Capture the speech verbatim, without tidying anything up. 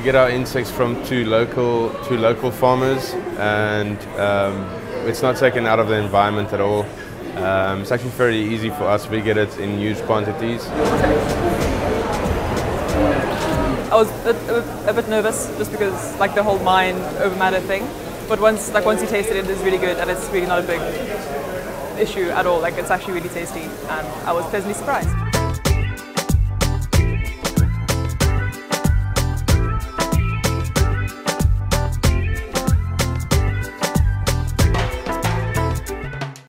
get our insects from two local, two local farmers, and um, it's not taken out of the environment at all. Um, it's actually very easy for us. We get it in huge quantities. I was a, a, a bit nervous just because like the whole mind over matter thing, but once like once you taste it, it is really good and it's really not a big issue at all. Like it's actually really tasty, and I was pleasantly surprised.